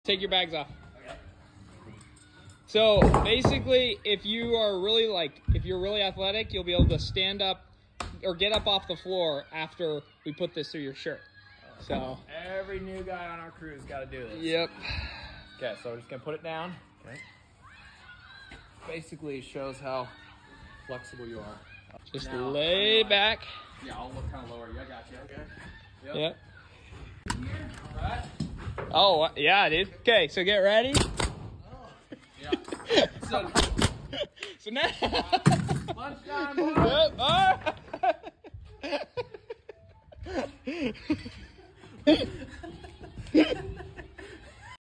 Take your bags off. Okay. So basically, if you are really if you're really athletic, you'll be able to stand up or get up off the floor after we put this through your shirt. So every new guy on our crew's got to do this. Yep. Okay, so we're just gonna put it down. Okay. Basically, it shows how flexible you are. Just now, lay back. Yeah, I'll look kind of lower. I got you. Okay. Yep. All right. Oh, yeah, dude. Okay, so get ready. Oh. Yeah. So now. Lunchtime, boys. Yep. All right.